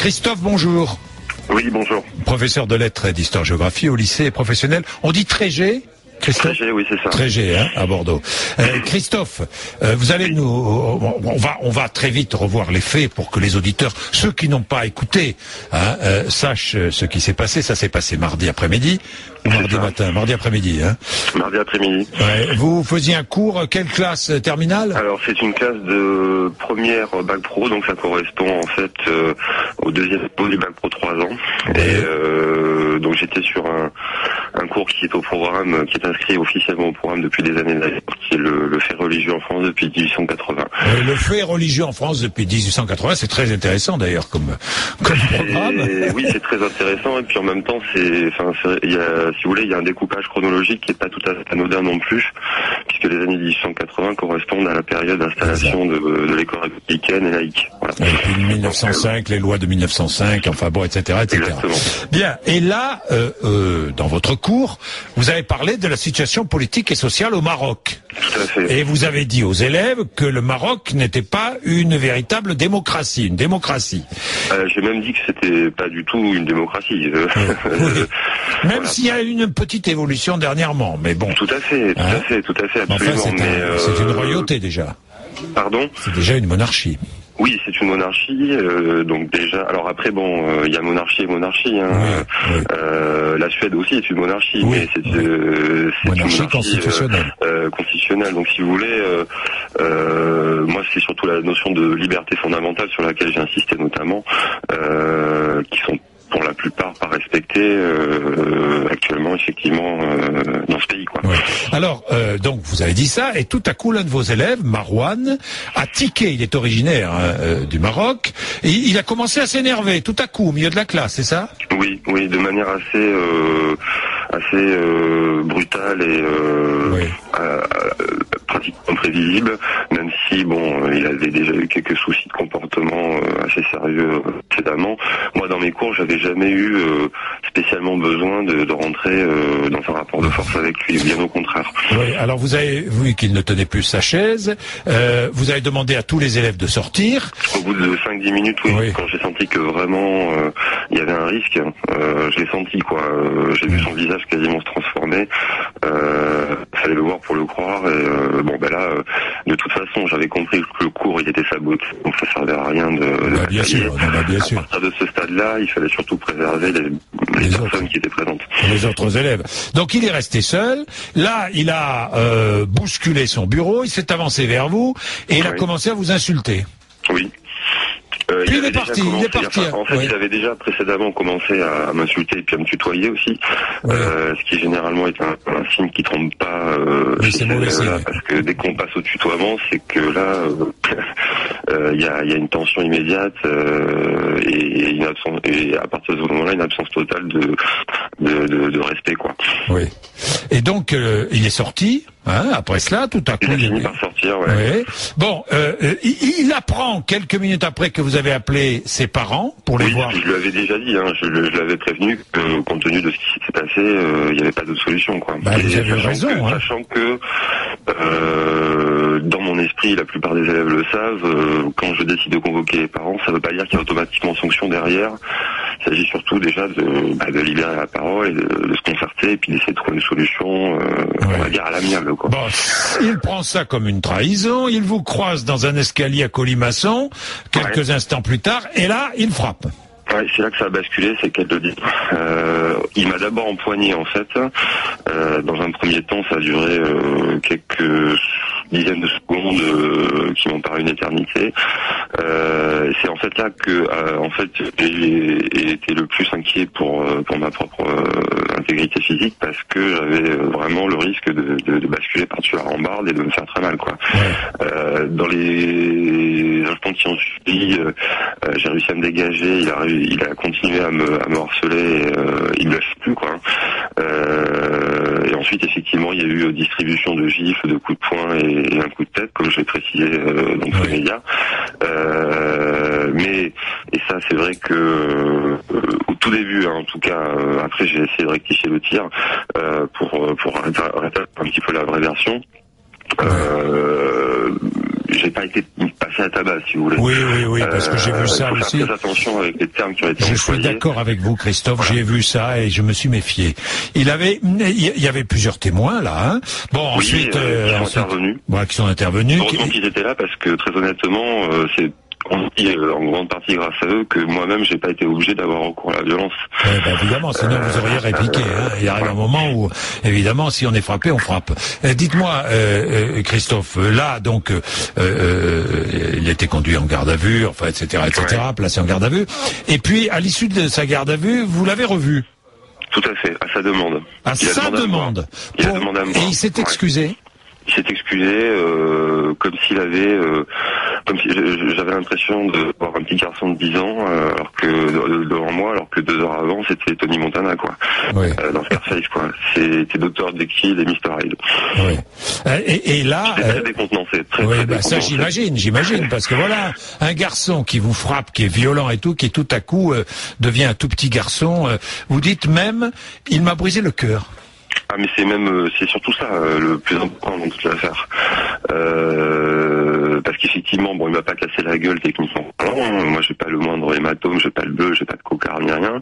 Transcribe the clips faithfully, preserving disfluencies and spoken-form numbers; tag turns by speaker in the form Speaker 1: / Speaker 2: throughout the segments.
Speaker 1: Christophe, bonjour.
Speaker 2: Oui, bonjour.
Speaker 1: Professeur de lettres et d'histoire-géographie au lycée professionnel. On dit Trégé, Christophe ?
Speaker 2: Trégé, oui, c'est ça.
Speaker 1: Trégé, hein, à Bordeaux. Euh, Christophe, euh, vous allez nous, on va, on va très vite revoir les faits pour que les auditeurs, ceux qui n'ont pas écouté, hein, euh, sachent ce qui s'est passé. Ça s'est passé mardi après-midi ou mardi matin, mardi après-midi, hein.
Speaker 2: Mardi après-midi.
Speaker 1: Ouais. Vous faisiez un cours, quelle classe terminale ?
Speaker 2: Alors c'est une classe de première bac pro, donc ça correspond en fait euh, au deuxième niveau du bac pro trois ans.
Speaker 1: Ouais.
Speaker 2: Et euh, donc j'étais sur un, un cours qui est au programme, qui est inscrit officiellement au programme depuis des années d'ailleurs, qui est le, le fait religieux en France depuis dix-huit cent quatre-vingts.
Speaker 1: Euh, le fait religieux en France depuis dix-huit cent quatre-vingts, c'est très intéressant d'ailleurs comme, comme programme.
Speaker 2: Et, oui, c'est très intéressant et puis en même temps, c'est, enfin, il y a, si vous voulez, il y a un découpage chronologique qui est pas tout à fait anodin non plus, puisque les années dix-huit cent quatre-vingts correspondent à la période d'installation de, de l'école républicaine et laïque. Voilà.
Speaker 1: Et puis mille neuf cent cinq, les lois de mille neuf cent cinq, enfin bon, et cetera, et cetera.
Speaker 2: Exactement.
Speaker 1: Bien. Et là, euh, euh, dans votre cours, vous avez parlé de la situation politique et sociale au Maroc.
Speaker 2: Tout à fait.
Speaker 1: Et vous avez dit aux élèves que le Maroc n'était pas une véritable démocratie, une démocratie.
Speaker 2: Euh, j'ai même dit que c'était pas du tout une démocratie. Euh,
Speaker 1: oui. Même
Speaker 2: voilà.
Speaker 1: s'il y a eu une petite évolution dernièrement, mais bon.
Speaker 2: Tout à fait, tout
Speaker 1: Hein
Speaker 2: à fait, tout à fait, absolument.
Speaker 1: Enfin, c'est,
Speaker 2: mais
Speaker 1: un,
Speaker 2: euh...
Speaker 1: c'est une royauté déjà.
Speaker 2: Pardon ?
Speaker 1: C'est déjà une monarchie.
Speaker 2: Oui, c'est une monarchie, euh, donc déjà. Alors après, bon, il euh, y a monarchie et monarchie. Hein.
Speaker 1: Oui, oui.
Speaker 2: Euh, la Suède aussi est une monarchie,
Speaker 1: oui,
Speaker 2: mais c'est,
Speaker 1: oui.
Speaker 2: euh, c'est
Speaker 1: monarchie,
Speaker 2: une monarchie
Speaker 1: constitutionnelle.
Speaker 2: Euh, euh, constitutionnelle. Donc, si vous voulez, euh, euh, moi, c'est surtout la notion de liberté fondamentale sur laquelle j'ai insisté notamment, euh, qui sont pour la plupart pas respectés euh, actuellement, effectivement, euh, dans ce pays, quoi.
Speaker 1: Ouais. Alors, euh, donc, vous avez dit ça, et tout à coup, l'un de vos élèves, Marouane, a tiqué. Il est originaire hein, euh, du Maroc, et il a commencé à s'énerver, tout à coup, au milieu de la classe, c'est ça ?
Speaker 2: Oui, oui, de manière assez, euh, assez euh, brutale et euh,
Speaker 1: oui.
Speaker 2: euh, pratiquement prévisible, même si, bon, il avait déjà eu quelques soucis de comportement euh, assez sérieux euh, précédemment. Moi, dans mes cours, j'avais jamais eu euh, spécialement besoin de, de rentrer euh, dans un rapport de force avec lui, bien au contraire.
Speaker 1: Oui, alors vous avez vu qu'il ne tenait plus sa chaise, euh, vous avez demandé à tous les élèves de sortir.
Speaker 2: Au bout de cinq dix minutes, oui, oui. Quand j'ai senti que vraiment euh, il y avait un risque, euh, je l'ai senti, quoi. Euh, j'ai vu son visage quasiment se transformer. Euh, fallait le voir pour le croire. Et euh, bon, ben là, euh, de toute façon, j'avais compris que le cours il était saboté, donc ça servait à rien de. de
Speaker 1: bah, bien sûr, non, bah, bien sûr.
Speaker 2: À partir de ce stade-là, il fallait surtout préserver les, les, les personnes autres. qui étaient présentes.
Speaker 1: Les autres élèves. Donc il est resté seul. Là, il a euh, bousculé son bureau, il s'est avancé vers vous et il oui. a commencé à vous insulter.
Speaker 2: Oui. Euh,
Speaker 1: Puis
Speaker 2: il,
Speaker 1: il est parti, il est parti.
Speaker 2: Enfin, en fait, oui. il avait déjà précédemment commencé à, à m'insulter et puis à me tutoyer aussi, oui. euh, ce qui généralement est un, un signe qui trompe pas. Euh,
Speaker 1: oui, c'est mauvais signe.
Speaker 2: Parce que dès qu'on passe au tutoiement, c'est que là, il euh, y, a, y a une tension immédiate euh, et, une absence, et à partir de ce moment-là, une absence totale de, de, de, de respect, quoi.
Speaker 1: Oui. Et donc, euh, il est sorti. Hein, après cela, tout à coup,
Speaker 2: il a fini par sortir. Ouais.
Speaker 1: Ouais. Bon, euh, il, il apprend quelques minutes après que vous avez appelé ses parents pour les
Speaker 2: oui,
Speaker 1: voir.
Speaker 2: Je lui avais déjà dit, hein, je, je l'avais prévenu que, compte tenu de ce qui s'était passé, euh, il n'y avait pas d'autre solution, quoi.
Speaker 1: Bah, vous avez
Speaker 2: sachant
Speaker 1: raison,
Speaker 2: que,
Speaker 1: hein.
Speaker 2: sachant que euh, dans mon esprit, la plupart des élèves le savent. Euh, quand je décide de convoquer les parents, ça ne veut pas dire qu'il y a automatiquement sanction derrière. Il s'agit surtout déjà de, bah, de libérer la parole et de, de se concerter et puis d'essayer de trouver une solution, euh, ouais. on va dire à l'amiable, quoi.
Speaker 1: Bon, il prend ça comme une trahison, il vous croise dans un escalier à colimaçon, quelques ouais. instants plus tard, et là, il frappe.
Speaker 2: Ouais, c'est là que ça a basculé, c'est qu'elle le dit. Euh, il m'a d'abord empoigné, en fait. Euh, dans un premier temps, ça a duré euh, quelques dizaines de secondes euh, qui m'ont paru une éternité. Euh, c'est en fait là que, euh, en fait, j'ai été le plus inquiet pour pour ma propre euh, intégrité physique parce que j'avais vraiment le risque de, de, de basculer par-dessus la rambarde et de me faire très mal, quoi. Euh, dans les instants qui ont suivi, euh, j'ai réussi à me dégager. Il a, il a continué à me, à me harceler. Et, euh, il ne lâche plus, quoi. Euh, et ensuite, effectivement, il y a eu distribution de gifles, de coups de poing et, et un coup de tête, comme je l'ai précisé euh, dans tous les médias. Euh, mais et ça, c'est vrai que euh, au tout début, hein, en tout cas, euh, après j'ai essayé de rectifier le tir euh, pour pour arrêter, arrêter un petit peu la vraie version. Euh, j'ai pas été passé à tabac, si vous voulez.
Speaker 1: Oui, oui, oui, parce que j'ai vu ça
Speaker 2: il faut
Speaker 1: aussi.
Speaker 2: Faire très attention avec les termes qui ont été
Speaker 1: Je
Speaker 2: employés.
Speaker 1: suis d'accord avec vous, Christophe.
Speaker 2: Voilà.
Speaker 1: J'ai vu ça et je me suis méfié. Il avait, il y avait plusieurs témoins là. Hein. Bon,
Speaker 2: Oui,
Speaker 1: ensuite,
Speaker 2: euh, qui sont
Speaker 1: ensuite,
Speaker 2: intervenus.
Speaker 1: voilà, qui sont intervenus.
Speaker 2: Heureusement
Speaker 1: Qui...
Speaker 2: qu'ils étaient là parce que très honnêtement, euh, c'est on dit euh, en grande partie grâce à eux que moi-même j'ai pas été obligé d'avoir recours à la violence.
Speaker 1: Ouais, ben, évidemment, sinon vous auriez répliqué. Hein. Il arrive un moment où, évidemment, si on est frappé, on frappe. Euh, dites-moi, euh, euh, Christophe, là, donc, euh, euh, il a été conduit en garde à vue, enfin, et cetera, et cetera, ouais. Placé en garde à vue. Et puis, à l'issue de sa garde à vue, vous l'avez revu.
Speaker 2: Tout à fait, à sa demande.
Speaker 1: À
Speaker 2: il
Speaker 1: sa demande.
Speaker 2: Il
Speaker 1: Pour...
Speaker 2: a demandé à me
Speaker 1: Et il s'est excusé.
Speaker 2: Ouais. Il s'est excusé euh, comme s'il avait, euh, comme si j'avais l'impression de voir un petit garçon de dix ans, euh, alors que devant moi, alors que deux heures avant, c'était Tony Montana, quoi.
Speaker 1: Oui.
Speaker 2: Euh, dans Scarface, quoi. C'était docteur Jekyll et mister Hyde.
Speaker 1: Oui. Et, et là,
Speaker 2: très
Speaker 1: euh...
Speaker 2: décontenancé. Très,
Speaker 1: oui,
Speaker 2: très
Speaker 1: bah ça j'imagine, j'imagine, parce que voilà, un garçon qui vous frappe, qui est violent et tout, qui tout à coup euh, devient un tout petit garçon. Euh, vous dites même, il m'a brisé le cœur.
Speaker 2: Ah mais c'est même c'est surtout ça euh, le plus important dans toute l'affaire. Euh, parce qu'effectivement bon il m'a pas cassé la gueule techniquement. Non, moi j'ai pas le moindre hématome, j'ai pas le bleu, j'ai pas de cocarde ni rien.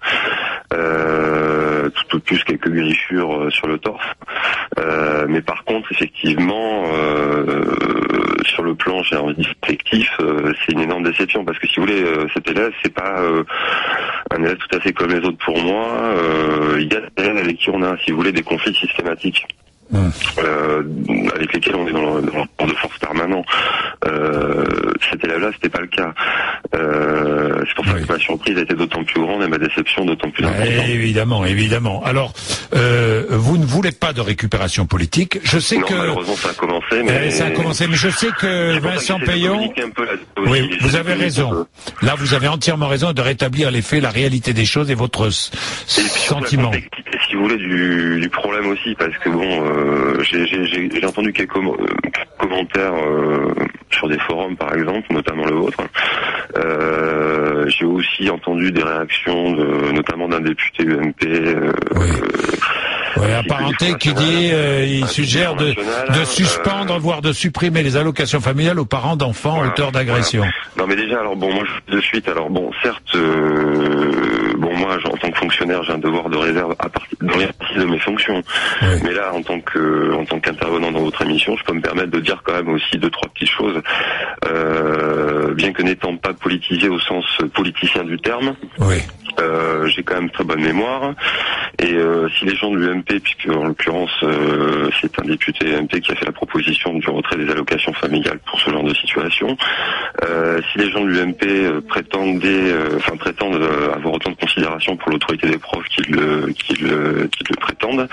Speaker 2: Euh, tout au plus quelques griffures euh, sur le torse. Euh, mais par contre effectivement euh, sur le plan j'ai envie de dire affectif, euh, c'est une énorme déception parce que si vous voulez euh, cet élève c'est pas euh, un élève tout à fait comme les autres pour moi. Euh, il y a des élèves avec qui on a si vous voulez des conflits systématiques. Mmh. Euh, avec lesquels on est dans le, dans le rapport de force permanent. Euh, cet élève-là, c'était pas le cas. Euh, c'est pour ça oui. que ma surprise était d'autant plus grande et ma déception d'autant plus importante.
Speaker 1: Eh, évidemment, évidemment. Alors, euh, vous ne voulez pas de récupération politique. Je sais
Speaker 2: non,
Speaker 1: que
Speaker 2: malheureusement, ça a commencé. Mais...
Speaker 1: Eh, ça a commencé, mais je sais que Vincent Payon. Oui, vous avez raison. Là, vous avez entièrement raison de rétablir les faits, la réalité des choses et votre et sentiment.
Speaker 2: La complexité, si vous voulez, du, du problème aussi, parce que bon. Euh, Euh, j'ai, j'ai, j'ai entendu quelques com- euh, commentaires euh, sur des forums par exemple, notamment le vôtre. Euh, j'ai aussi entendu des réactions de, notamment d'un député U M P. Euh,
Speaker 1: oui. Oui, apparenté qui dit, euh, il suggère de, de suspendre, euh, voire de supprimer les allocations familiales aux parents d'enfants voilà, auteurs d'agressions.
Speaker 2: Voilà. Non mais déjà, alors bon, moi je de suite, alors bon, certes, euh, bon moi en tant que fonctionnaire, j'ai un devoir de réserve à partir dans les parties de mes fonctions. Oui. Mais là, en tant que, en tant qu'intervenant dans votre émission, je peux me permettre de dire quand même aussi deux trois petites choses. Euh, bien que n'étant pas politisé au sens politicien du terme.
Speaker 1: Oui.
Speaker 2: Euh, j'ai quand même très bonne mémoire et euh, si les gens de l'U M P, puisque en l'occurrence euh, c'est un député U M P qui a fait la proposition du retrait des allocations familiales pour ce genre de situation, euh, si les gens de l'U M P euh, prétendaient, euh, enfin prétendent euh, avoir autant de considération pour l'autorité des profs qu'ils le, qu'ils le, qu'ils le prétendent,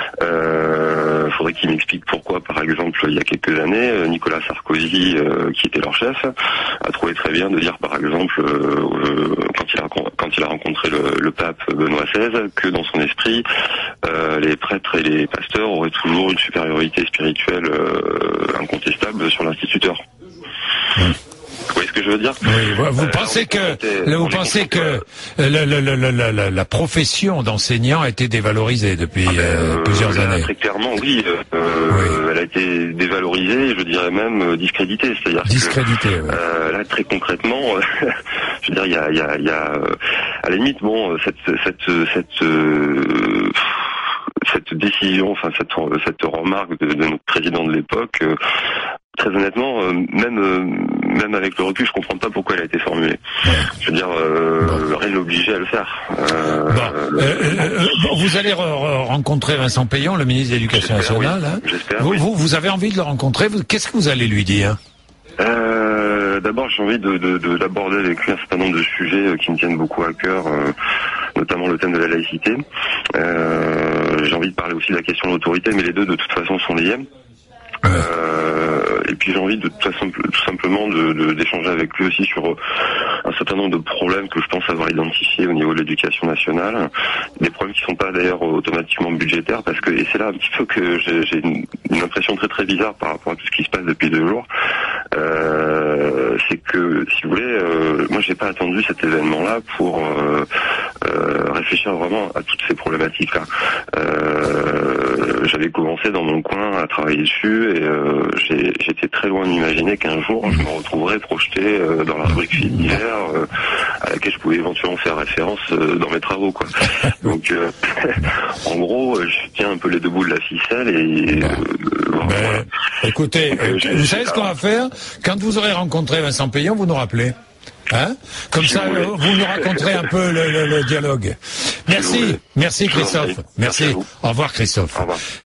Speaker 2: euh, faudrait qu'ils m'expliquent pourquoi, par exemple, il y a quelques années, Nicolas Sarkozy, euh, qui était leur chef, a trouvé très bien de dire, par exemple, euh, quand il a quand il a rencontré Le, le pape Benoît seize, que dans son esprit, euh, les prêtres et les pasteurs auraient toujours une supériorité spirituelle euh, incontestable sur l'instituteur. Mmh. Vous voyez ce que je veux dire?
Speaker 1: Oui, vous euh, pensez que, là, vous pensez que le, le, le, le, la, la profession d'enseignant a été dévalorisée depuis ah ben, euh, plusieurs
Speaker 2: là,
Speaker 1: années?
Speaker 2: Très clairement, oui. Euh, oui. Elle a été dévalorisée, je dirais même discréditée. C'est-à-dire
Speaker 1: discréditée,
Speaker 2: que,
Speaker 1: oui.
Speaker 2: euh, là, très concrètement, je veux dire, il y a, il y a, il y a, à la limite, bon, cette, cette, cette, euh, cette décision, enfin cette, cette remarque de, de notre président de l'époque. Euh, Très honnêtement, euh, même euh, même avec le recul, je comprends pas pourquoi elle a été formulée. Ouais. Je veux dire, euh, bon. rien n'obligeait à le faire. Euh,
Speaker 1: bon. euh, euh, bon, vous allez re- re- rencontrer Vincent Payon, le ministre de l'Éducation nationale.
Speaker 2: Oui.
Speaker 1: Hein.
Speaker 2: J'espère.
Speaker 1: Vous,
Speaker 2: oui.
Speaker 1: vous, vous avez envie de le rencontrer. Qu'est-ce que vous allez lui dire?
Speaker 2: euh, D'abord, j'ai envie de, de, de, d'aborder avec lui un certain nombre de sujets qui me tiennent beaucoup à cœur. Euh, notamment le thème de la laïcité. Euh, j'ai envie de parler aussi de la question de l'autorité, mais les deux, de toute façon, sont liés. Euh, et puis j'ai envie de tout, simple, tout simplement de, de, d'échanger avec lui aussi sur un certain nombre de problèmes que je pense avoir identifiés au niveau de l'éducation nationale, des problèmes qui ne sont pas d'ailleurs automatiquement budgétaires, parce que et c'est là un petit peu que j'ai, j'ai une, une impression très très bizarre par rapport à tout ce qui se passe depuis deux jours. Euh, c'est que si vous voulez, euh, moi j'ai pas attendu cet événement-là pour euh, euh, réfléchir vraiment à toutes ces problématiques-là. Euh, euh, j'avais commencé dans mon coin à travailler dessus et euh, j'ai- j'étais très loin d'imaginer qu'un jour je me retrouverais projeté euh, dans la rubrique Fait divers euh, à laquelle je pouvais éventuellement faire référence euh, dans mes travaux, quoi. Donc, euh, en gros, euh, je tiens un peu les deux bouts de la ficelle et euh,
Speaker 1: Ben,
Speaker 2: voilà.
Speaker 1: écoutez,
Speaker 2: Donc, euh,
Speaker 1: euh,
Speaker 2: j'ai-
Speaker 1: vous savez ce qu'on
Speaker 2: alors,
Speaker 1: va faire? Quand vous aurez rencontré Vincent Payon, vous nous rappelez. Hein? Comme
Speaker 2: Si
Speaker 1: ça,
Speaker 2: vous voulez.
Speaker 1: euh, vous nous raconterez un peu le, le- le dialogue.
Speaker 2: vous
Speaker 1: Merci,
Speaker 2: voulez.
Speaker 1: merci
Speaker 2: Je vous en
Speaker 1: Christophe.
Speaker 2: prie.
Speaker 1: Merci.
Speaker 2: Merci à vous.
Speaker 1: Au revoir Christophe.
Speaker 2: Au revoir.